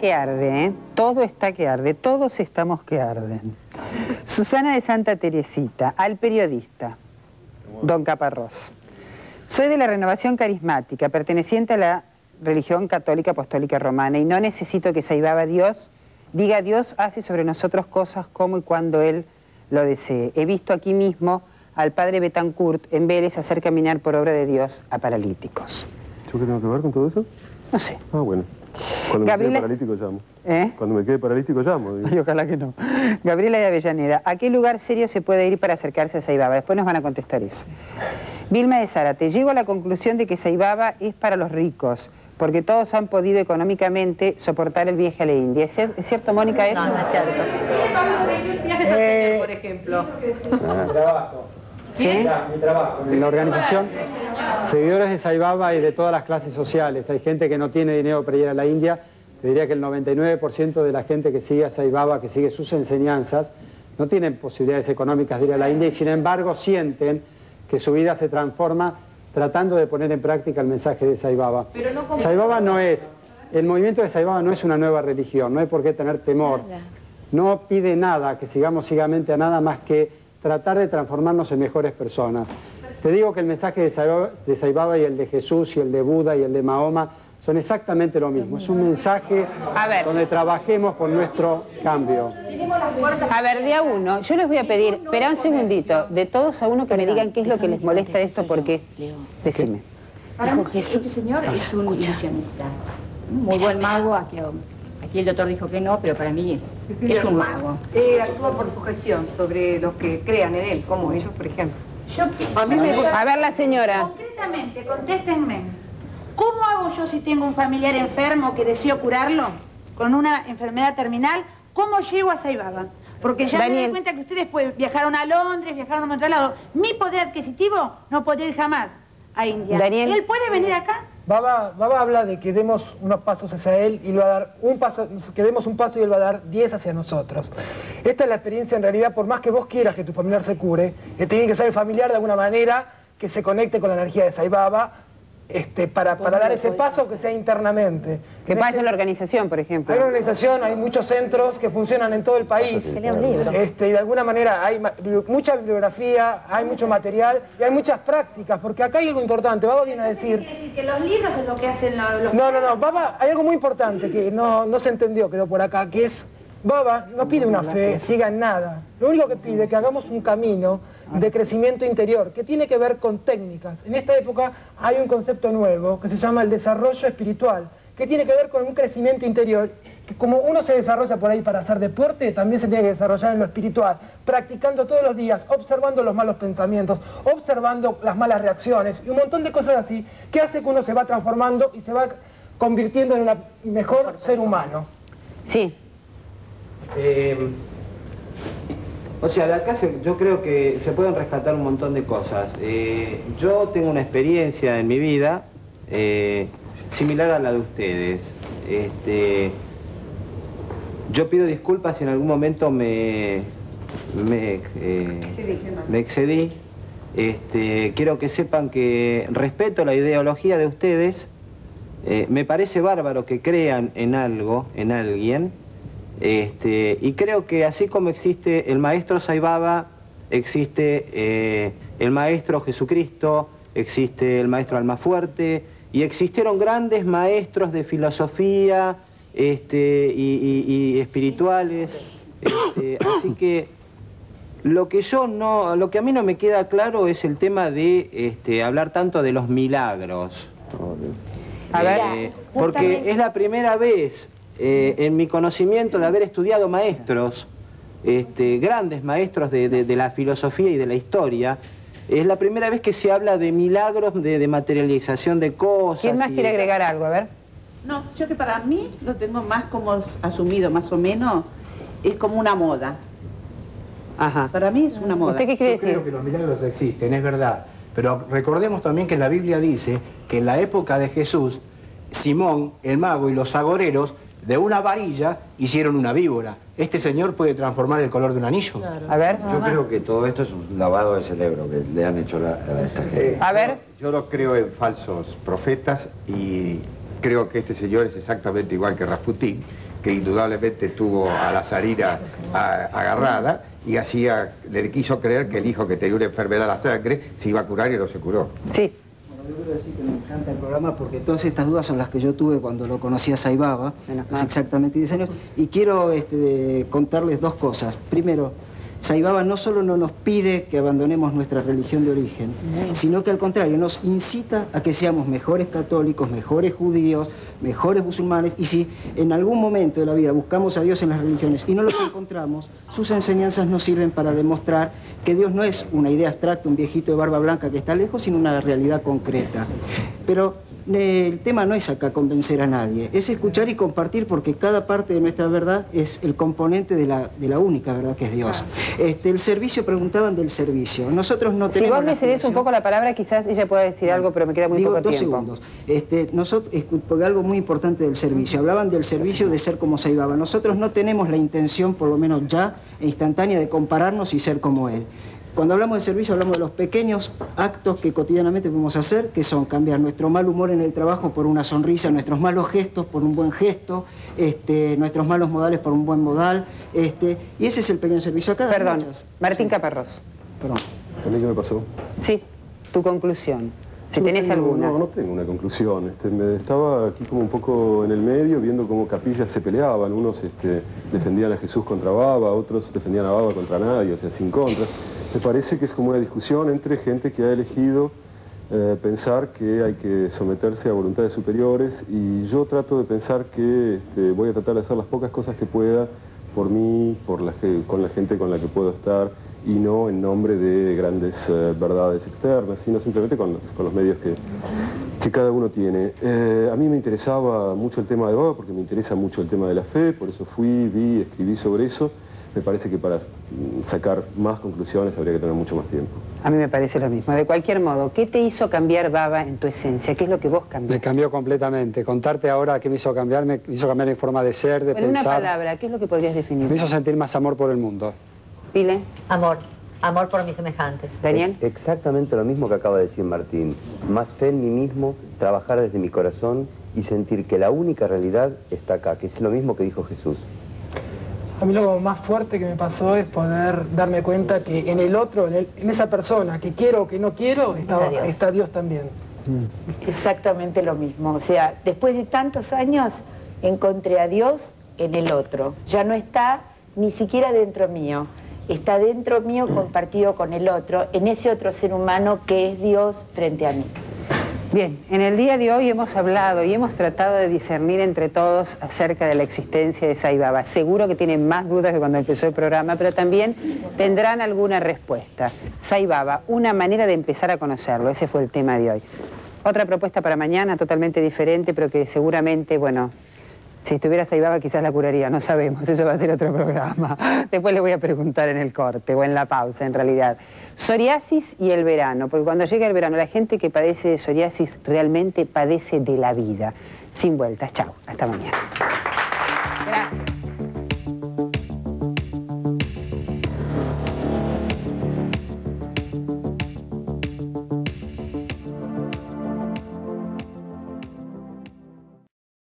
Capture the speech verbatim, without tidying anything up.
que arde, ¿eh? Todo está que arde, todos estamos que arden. Susana de Santa Teresita, al periodista, don Caparrós. Soy de la Renovación Carismática, perteneciente a la religión católica apostólica romana, y no necesito que Saibaba Dios diga Dios hace sobre nosotros cosas como y cuando Él lo desee. He visto aquí mismo al padre Betancourt en Vélez hacer caminar por obra de Dios a paralíticos. ¿Yo qué tengo que ver con todo eso? No sé. Ah, bueno. Cuando Gabriela... me quede paralítico llamo. ¿Eh? Cuando me quede paralítico llamo. Ay, ojalá que no. Gabriela de Avellaneda, ¿a qué lugar serio se puede ir para acercarse a Saibaba? Después nos van a contestar eso. Vilma de Zárate, llego a la conclusión de que Saibaba es para los ricos, porque todos han podido económicamente soportar el viaje a la India. ¿Es, ¿es cierto, Mónica, eso? No, no es cierto. Viajes al Señor, por ejemplo. Mi trabajo. ¿Sí? Ya, mi trabajo. En la organización, seguidores de Saibaba y de todas las clases sociales. Hay gente que no tiene dinero para ir a la India. Te diría que el noventa y nueve por ciento de la gente que sigue a Saibaba, que sigue sus enseñanzas, no tienen posibilidades económicas de ir a la India y sin embargo sienten que su vida se transforma tratando de poner en práctica el mensaje de Saibaba. Pero no como... Saibaba no es, el movimiento de Saibaba no es una nueva religión, no hay por qué tener temor. No pide nada, que sigamos ciegamente a nada más que tratar de transformarnos en mejores personas. Te digo que el mensaje de Saibaba, de Saibaba y el de Jesús y el de Buda y el de Mahoma son exactamente lo mismo. Es un mensaje a ver, donde trabajemos por nuestro cambio. A ver, de a uno, yo les voy a pedir, espera un segundito, de todos a uno que me digan qué es lo que les molesta de esto, porque... Decime. Para mí, este señor es un ilusionista. Muy buen mago. Aquí, aquí el doctor dijo que no, pero para mí es, es un mago. Él actúa por sugestión sobre los que crean en él, como ellos, por ejemplo. Yo, a, mí me... a ver, la señora. Concretamente, contéstenme. ¿Cómo hago yo si tengo un familiar enfermo que deseo curarlo con una enfermedad terminal? ¿Cómo llego a Saibaba? Porque ya Daniel. me doy cuenta que ustedes pues, viajaron a Londres, viajaron a otro lado. Mi poder adquisitivo no puede ir jamás a India. Daniel. ¿Él puede venir acá? Baba, Baba habla de que demos unos pasos hacia él y lo va a dar un paso, que demos un paso y él va a dar diez hacia nosotros. Esta es la experiencia en realidad, por más que vos quieras que tu familiar se cure, que tiene que ser el familiar de alguna manera que se conecte con la energía de Saibaba. Este, para, para dar ese paso que sea internamente. Que pase en la organización, por ejemplo. Hay una organización, hay muchos centros que funcionan en todo el país. Se lea un libro. Este, y de alguna manera hay mucha bibliografía, hay mucho material y hay muchas prácticas, porque acá hay algo importante. Baba viene a decir... ¿Quiere decir que los libros es lo que hacen los... No, no, no, Baba, hay algo muy importante que no, no se entendió, creo, por acá, que es... Baba no pide una fe ciega en nada. Lo único que pide es que hagamos un camino de crecimiento interior, que tiene que ver con técnicas. En esta época hay un concepto nuevo que se llama el desarrollo espiritual, que tiene que ver con un crecimiento interior, que como uno se desarrolla por ahí para hacer deporte, también se tiene que desarrollar en lo espiritual, practicando todos los días, observando los malos pensamientos, observando las malas reacciones y un montón de cosas así, que hace que uno se va transformando y se va convirtiendo en un mejor ser humano. Sí. Eh, o sea, de acá se, yo creo que se pueden rescatar un montón de cosas. Eh, yo tengo una experiencia en mi vida eh, similar a la de ustedes. Este, yo pido disculpas si en algún momento me, me, eh, me excedí. Este, quiero que sepan que respeto la ideología de ustedes. Eh, me parece bárbaro que crean en algo, en alguien. Este, y creo que así como existe el maestro Saibaba, existe eh, el maestro Jesucristo, existe el maestro Almafuerte, y existieron grandes maestros de filosofía este, y, y, y espirituales. Este, así que lo que yo no, lo que a mí no me queda claro es el tema de este, hablar tanto de los milagros. A ver, eh, porque es la primera vez Eh, en mi conocimiento de haber estudiado maestros, este, grandes maestros de, de, de la filosofía y de la historia, es la primera vez que se habla de milagros, de, de materialización de cosas. ¿Quién más y... quiere agregar algo? A ver. No, yo que para mí lo tengo más como asumido, más o menos, es como una moda. Ajá. Para mí es una moda. ¿Usted qué quiere Yo decir? creo que los milagros existen, es verdad. Pero recordemos también que la Biblia dice que en la época de Jesús, Simón, el mago y los agoreros, de una varilla hicieron una víbora. ¿Este señor puede transformar el color de un anillo? Claro. A ver. Yo creo que todo esto es un lavado de cerebro que le han hecho la, a esta gente. A ver. Yo no creo en falsos profetas y creo que este señor es exactamente igual que Rasputín que indudablemente tuvo a la zarina a, agarrada y hacía, le quiso creer que el hijo que tenía una enfermedad a la sangre se iba a curar y no se curó. Sí. Yo quiero decir que me encanta el programa porque todas estas dudas son las que yo tuve cuando lo conocí a Sai Baba, hace exactamente diez años, y quiero este, contarles dos cosas. Primero, Sai Baba no solo no nos pide que abandonemos nuestra religión de origen, sino que al contrario nos incita a que seamos mejores católicos, mejores judíos, mejores musulmanes, y si en algún momento de la vida buscamos a Dios en las religiones y no los encontramos, sus enseñanzas nos sirven para demostrar que Dios no es una idea abstracta, un viejito de barba blanca que está lejos, sino una realidad concreta. Pero el tema no es acá convencer a nadie, es escuchar y compartir, porque cada parte de nuestra verdad es el componente de la, de la única verdad que es Dios. Este, el servicio, preguntaban del servicio. Nosotros no tenemos... Si vos me cedés un poco la palabra, quizás ella pueda decir algo, pero me queda muy Digo, poco dos tiempo. segundos. Este, nosotros, porque algo muy importante del servicio. Hablaban del servicio de ser como Sai Baba. Nosotros no tenemos la intención, por lo menos ya, e instantánea, de compararnos y ser como él. Cuando hablamos de servicio hablamos de los pequeños actos que cotidianamente podemos hacer, que son cambiar nuestro mal humor en el trabajo por una sonrisa, nuestros malos gestos por un buen gesto, este, nuestros malos modales por un buen modal, este, y ese es el pequeño servicio. Acá Perdón, muchas... Martín Caparrós. Perdón. ¿A mí qué me pasó? Sí, tu conclusión, si Yo tenés tengo, alguna. No, no tengo una conclusión. Este, me estaba aquí como un poco en el medio, viendo cómo capillas se peleaban. Unos este, defendían a Jesús contra Baba, otros defendían a Baba contra nadie, o sea, sin contra. Me parece que es como una discusión entre gente que ha elegido eh, pensar que hay que someterse a voluntades superiores, y yo trato de pensar que este, voy a tratar de hacer las pocas cosas que pueda por mí, por la, con la gente con la que puedo estar, y no en nombre de grandes eh, verdades externas, sino simplemente con los, con los medios que, que cada uno tiene. Eh, a mí me interesaba mucho el tema de Baba, porque me interesa mucho el tema de la fe, por eso fui, vi, escribí sobre eso. Me parece que para sacar más conclusiones habría que tener mucho más tiempo. A mí me parece lo mismo. De cualquier modo, ¿qué te hizo cambiar, Baba, en tu esencia? ¿Qué es lo que vos cambiaste? Me cambió completamente. Contarte ahora qué me hizo cambiar, me hizo cambiar mi forma de ser, de En una pensar. palabra, ¿qué es lo que podrías definir? Me hizo sentir más amor por el mundo. Pile. Amor. Amor por mis semejantes. Daniel. Exactamente lo mismo que acaba de decir Martín. Más fe en mí mismo, trabajar desde mi corazón y sentir que la única realidad está acá, que es lo mismo que dijo Jesús. A mí lo más fuerte que me pasó es poder darme cuenta que en el otro, en, el, en esa persona que quiero o que no quiero, está, está, Dios. está Dios también. Exactamente lo mismo. O sea, después de tantos años encontré a Dios en el otro. Ya no está ni siquiera dentro mío. Está dentro mío compartido con el otro, en ese otro ser humano que es Dios frente a mí. Bien, en el día de hoy hemos hablado y hemos tratado de discernir entre todos acerca de la existencia de Sai Baba. Seguro que tienen más dudas que cuando empezó el programa, pero también tendrán alguna respuesta. Sai Baba, una manera de empezar a conocerlo, ese fue el tema de hoy. Otra propuesta para mañana, totalmente diferente, pero que seguramente, bueno, si estuviera Sai Baba quizás la curaría, no sabemos, eso va a ser otro programa. Después le voy a preguntar en el corte o en la pausa, en realidad. Psoriasis y el verano, porque cuando llega el verano la gente que padece de psoriasis realmente padece de la vida. Sin vueltas, chao, hasta mañana.